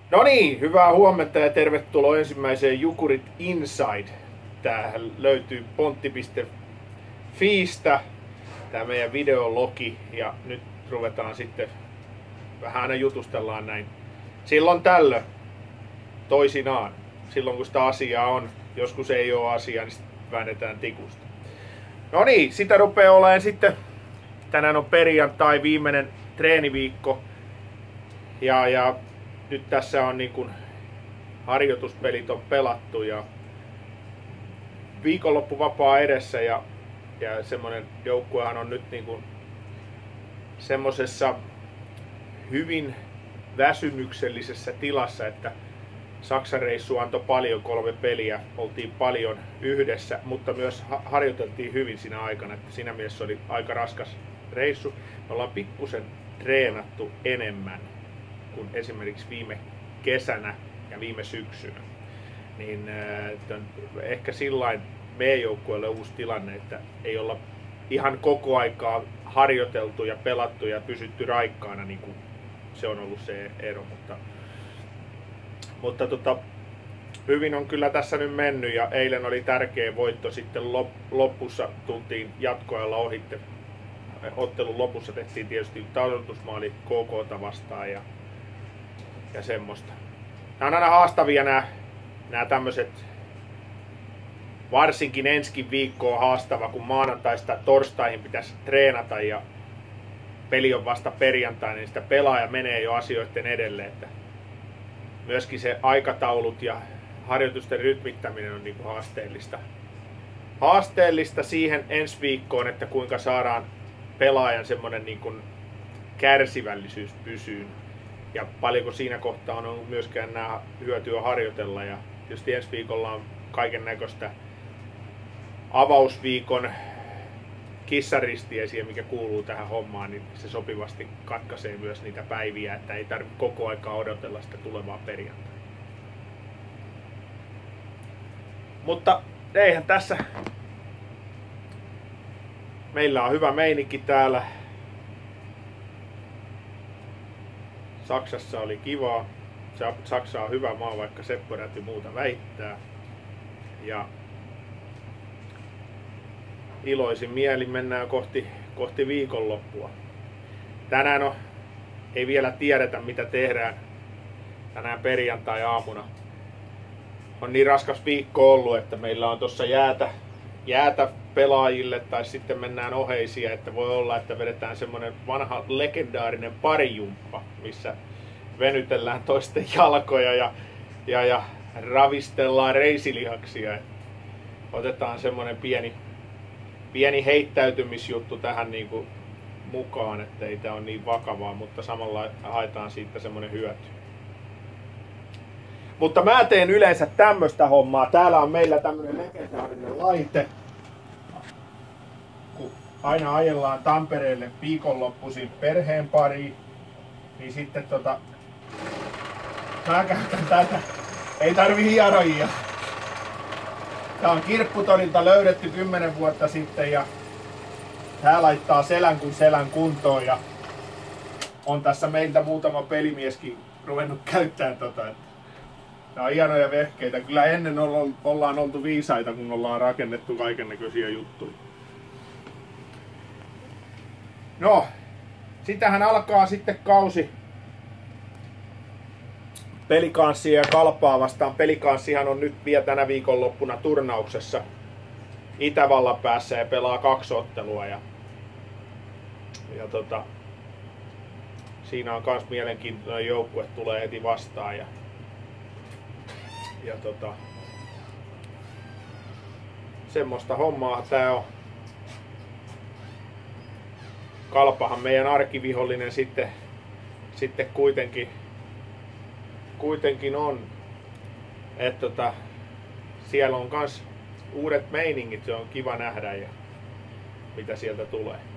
No niin, hyvää huomenta ja tervetuloa ensimmäiseen Jukurit Inside. Tämähän löytyy pontti.fiistä, tää meidän videologi, ja nyt ruvetaan sitten vähän aina jutustellaan näin silloin tällöin toisinaan. Silloin kun sitä asiaa on, joskus ei ole asiaa, niin sitten väännetään tikusta. No niin, sitä rupeaa olemaan sitten, tänään on perjantai, viimeinen treeniviikko, ja nyt tässä on niin kuin harjoituspelit on pelattu ja viikonloppu vapaa edessä ja semmonen joukkuehan on nyt niin kuin semmosessa hyvin väsymyksellisessä tilassa, että Saksan reissu antoi paljon, 3 peliä, oltiin paljon yhdessä, mutta myös harjoiteltiin hyvin siinä aikana, että siinä mielessä oli aika raskas reissu. Me ollaan pikkusen treenattu enemmän kuin esimerkiksi viime kesänä ja viime syksynä. Niin ehkä sillain meidän joukkueelle uusi tilanne, että ei olla ihan koko aikaa harjoiteltu ja pelattu ja pysytty raikkaana, niin kuin se on ollut se ero. Mutta hyvin on kyllä tässä nyt mennyt ja eilen oli tärkeä voitto. Sitten lopussa tultiin jatkoajalla ohitte. Ottelun lopussa tehtiin tietysti tasoitusmaali KK:ta vastaan ja semmoista. Nämä on aina haastavia nämä tämmöiset, varsinkin ensi viikko on haastava, kun maanantaista torstaihin pitäisi treenata ja peli on vasta perjantaina, niin sitä pelaaja menee jo asioiden edelle. Että myöskin se aikataulut ja harjoitusten rytmittäminen on niinku haasteellista. Haasteellista siihen ensi viikkoon, että kuinka saadaan pelaajan semmoinen niinku kärsivällisyys pysyyn. Ja paljonko siinä kohtaa on ollut myöskään nämä hyötyä harjoitella. Ja tietysti ensi viikolla on kaiken näköistä avausviikon kissaristiesiä, mikä kuuluu tähän hommaan, niin se sopivasti katkaisee myös niitä päiviä, että ei tarvitse koko aikaa odotella sitä tulevaa perjantaina. Mutta eihän tässä. Meillä on hyvä meininki täällä. Saksassa oli kivaa. Saksa on hyvä maa, vaikka Seppo Räty muuta väittää. Ja iloisin mielin mennään kohti viikonloppua. Tänään ei vielä tiedetä mitä tehdään tänään perjantai-aamuna. On niin raskas viikko ollut, että meillä on tuossa jäätä pelaajille tai sitten mennään oheisia, että voi olla, että vedetään semmonen vanha legendaarinen parijumppa, missä venytellään toisten jalkoja ja ravistellaan reisilihaksia. Otetaan semmonen pieni heittäytymisjuttu tähän niinku mukaan, ettei tää ole niin vakavaa, mutta samalla haetaan siitä semmonen hyöty. Mutta mä teen yleensä tämmöstä hommaa. Täällä on meillä tämmönen legendaarinen laite. Kun aina ajellaan Tampereelle viikonloppuisin perheen pariin, niin sitten mä käytän tätä. Ei tarvi hierojia. Tää on Kirpputorilta löydetty 10 vuotta sitten ja tää laittaa selän kuin selän kuntoon ja on tässä meiltä muutama pelimieskin ruvennut käyttämään Tää on hienoja vehkeitä. Kyllä ennen ollaan oltu viisaita, kun ollaan rakennettu kaikennäköisiä juttuja. No, sitähän alkaa sitten kausi Pelikanssia ja Kalpaa vastaan. Pelikanssihan on nyt vielä tänä viikonloppuna turnauksessa Itävallan päässä ja pelaa 2 ottelua. Ja siinä on kans mielenkiintoinen joukkue, tulee heti vastaan. Ja semmoista hommaa tää on. Kalpahan meidän arkivihollinen sitten kuitenkin on. Että siellä on kans uudet meiningit, se on kiva nähdä ja mitä sieltä tulee.